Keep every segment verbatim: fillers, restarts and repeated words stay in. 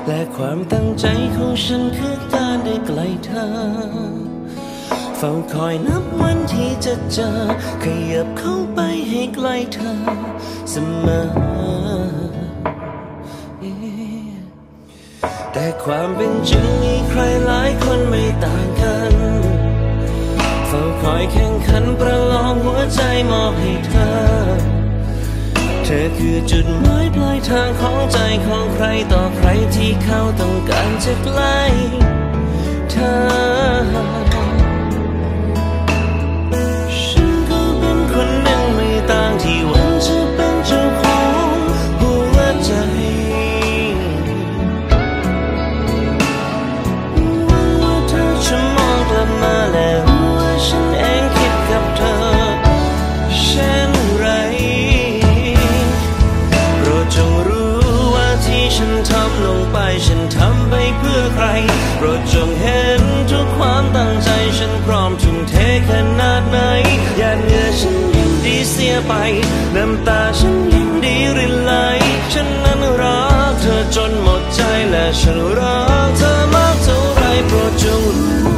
และความตั้งใจของฉันคือการได้ใกล้เธอเฝ้าคอยนับวันที่จะเจอขยับเข้าไปให้ใกล้เธอเสมอแต่ความเป็นจริงมีใครหลายคนไม่ต่างกันเฝ้าคอยแข่งขันประลองหัวใจมอบให้เธอเธอคือจุดหมายปลายทางของใจของใครต่อใครที่เขาต้องการจะใกล้เธอฉันก็เป็นคนหนึ่งไม่ต่างที่หวังจะเป็นเจ้าของหัวใจหวังว่าเธอจะมองกลับมาและรู้ว่าฉันเองคิดกับเธอเช่นไรจงรู้ว่าที่ฉันทำลงไปฉันทำไปเพื่อใครโปรดจงเห็นทุกความตั้งใจฉันพร้อมทุ่มเทขนาดไหนหยาดเหงื่อฉันยิ่งดีเสียไปน้ำตาฉันยิ่งดีรินไหลฉันนั้นรักเธอจนหมดใจและฉันรักเธอมากเท่าไรโปรดจงรู้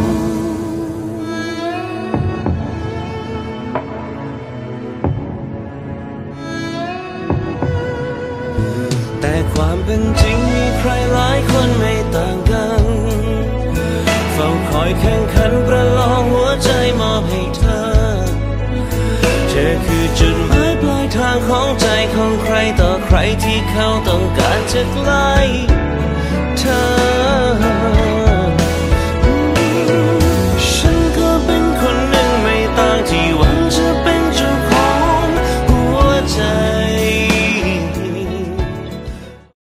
แต่ความเป็นจริงมีใครหลายคนไม่ต่างกันเฝ้าคอยแข่งขันประลองหัวใจมอบให้เธอเธอคือจุดหมายปลายทางของใจของใครต่อใครที่เขาต้องการจะใกล้